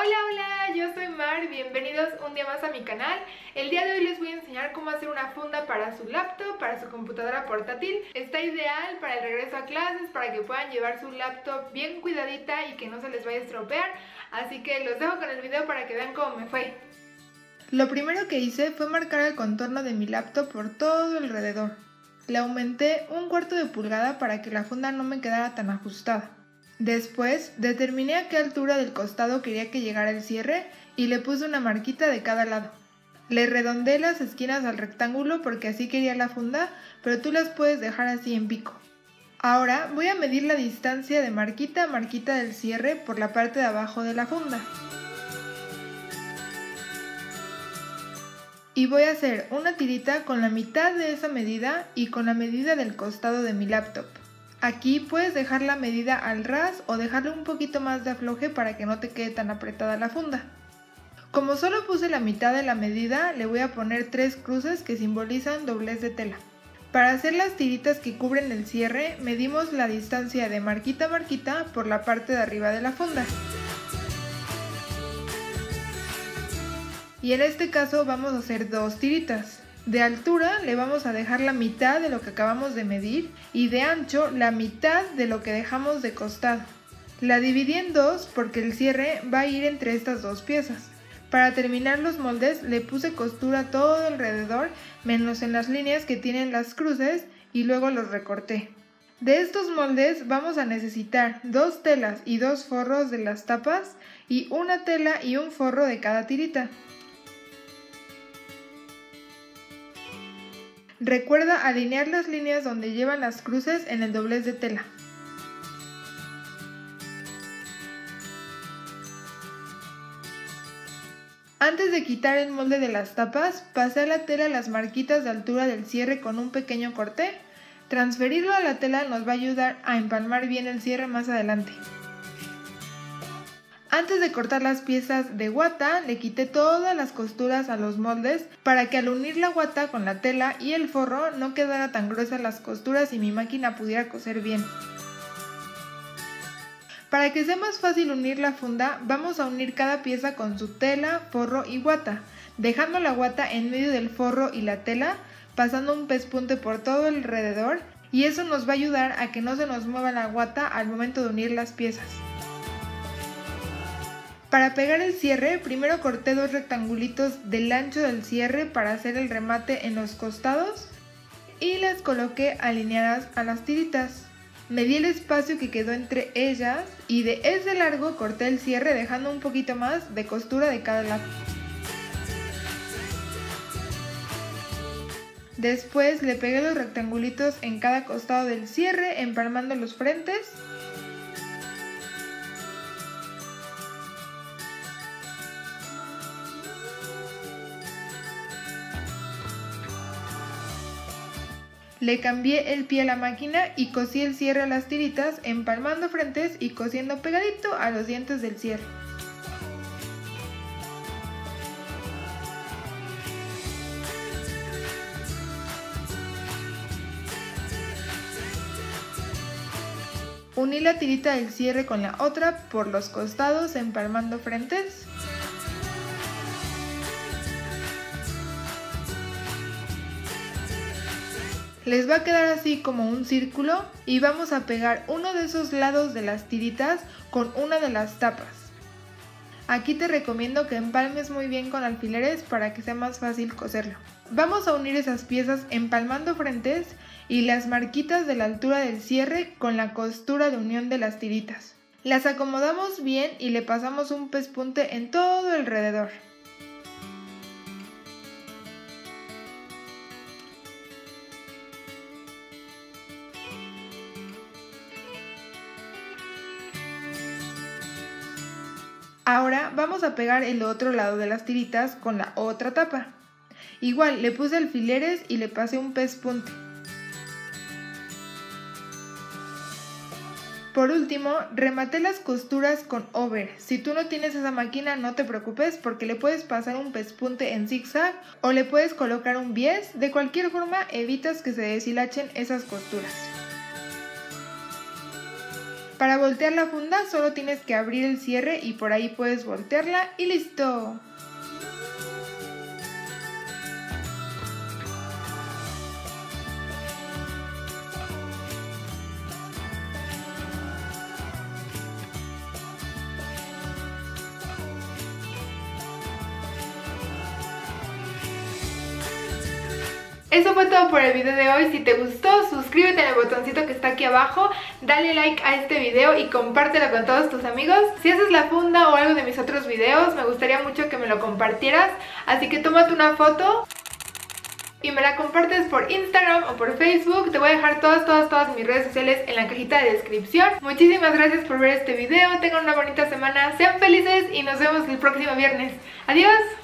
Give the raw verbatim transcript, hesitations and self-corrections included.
Hola, hola, yo soy Mar, bienvenidos un día más a mi canal. El día de hoy les voy a enseñar cómo hacer una funda para su laptop, para su computadora portátil. Está ideal para el regreso a clases, para que puedan llevar su laptop bien cuidadita y que no se les vaya a estropear. Así que los dejo con el video para que vean cómo me fue. Lo primero que hice fue marcar el contorno de mi laptop por todo alrededor. Le aumenté un cuarto de pulgada para que la funda no me quedara tan ajustada. Después, determiné a qué altura del costado quería que llegara el cierre y le puse una marquita de cada lado. Le redondeé las esquinas al rectángulo porque así quería la funda, pero tú las puedes dejar así en pico. Ahora voy a medir la distancia de marquita a marquita del cierre por la parte de abajo de la funda. Y voy a hacer una tirita con la mitad de esa medida y con la medida del costado de mi laptop. Aquí puedes dejar la medida al ras o dejarle un poquito más de afloje para que no te quede tan apretada la funda. Como solo puse la mitad de la medida, le voy a poner tres cruces que simbolizan doblez de tela. Para hacer las tiritas que cubren el cierre, medimos la distancia de marquita a marquita por la parte de arriba de la funda. Y en este caso vamos a hacer dos tiritas. De altura le vamos a dejar la mitad de lo que acabamos de medir y de ancho la mitad de lo que dejamos de costado. La dividí en dos porque el cierre va a ir entre estas dos piezas. Para terminar los moldes le puse costura todo alrededor menos en las líneas que tienen las cruces y luego los recorté. De estos moldes vamos a necesitar dos telas y dos forros de las tapas y una tela y un forro de cada tirita. Recuerda alinear las líneas donde llevan las cruces en el doblez de tela. Antes de quitar el molde de las tapas, pasé a la tela las marquitas de altura del cierre con un pequeño corte. Transferirlo a la tela nos va a ayudar a empalmar bien el cierre más adelante. Antes de cortar las piezas de guata, le quité todas las costuras a los moldes para que al unir la guata con la tela y el forro no quedara tan gruesas las costuras y mi máquina pudiera coser bien. Para que sea más fácil unir la funda, vamos a unir cada pieza con su tela, forro y guata, dejando la guata en medio del forro y la tela, pasando un pespunte por todo alrededor, y eso nos va a ayudar a que no se nos mueva la guata al momento de unir las piezas. Para pegar el cierre, primero corté dos rectangulitos del ancho del cierre para hacer el remate en los costados y las coloqué alineadas a las tiritas. Medí el espacio que quedó entre ellas y de ese largo corté el cierre dejando un poquito más de costura de cada lado. Después le pegué los rectangulitos en cada costado del cierre empalmando los frentes. Le cambié el pie a la máquina y cosí el cierre a las tiritas, empalmando frentes y cosiendo pegadito a los dientes del cierre. Uní la tirita del cierre con la otra por los costados, empalmando frentes. Les va a quedar así como un círculo y vamos a pegar uno de esos lados de las tiritas con una de las tapas. Aquí te recomiendo que empalmes muy bien con alfileres para que sea más fácil coserlo. Vamos a unir esas piezas empalmando frentes y las marquitas de la altura del cierre con la costura de unión de las tiritas. Las acomodamos bien y le pasamos un pespunte en todo alrededor. Ahora vamos a pegar el otro lado de las tiritas con la otra tapa. Igual le puse alfileres y le pasé un pespunte. Por último, rematé las costuras con over. Si tú no tienes esa máquina no te preocupes porque le puedes pasar un pespunte en zigzag o le puedes colocar un bies. De cualquier forma evitas que se deshilachen esas costuras. Para voltear la funda solo tienes que abrir el cierre y por ahí puedes voltearla y listo. Eso fue todo por el video de hoy. Si te gustó, suscríbete en el botoncito que está aquí abajo, dale like a este video y compártelo con todos tus amigos. Si haces la funda o algo de mis otros videos, me gustaría mucho que me lo compartieras, así que tómate una foto y me la compartes por Instagram o por Facebook. Te voy a dejar todas, todas, todas mis redes sociales en la cajita de descripción. Muchísimas gracias por ver este video, tengan una bonita semana, sean felices y nos vemos el próximo viernes. ¡Adiós!